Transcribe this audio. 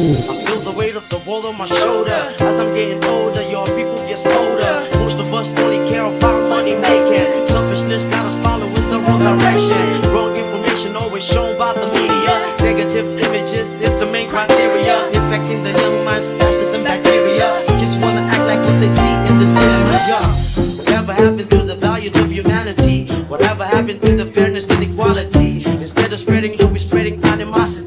I feel the weight of the world on my shoulder. As I'm getting older, your people get colder. Most of us only care about money making. Selfishness got us following the wrong direction. Wrong information always shown by the media. Negative images is the main criteria. Infecting the young minds faster than bacteria. Just wanna act like what they see in the cinema. Whatever happened to the values of humanity? Whatever happened to the fairness and equality? Instead of spreading love, we're spreading animosity.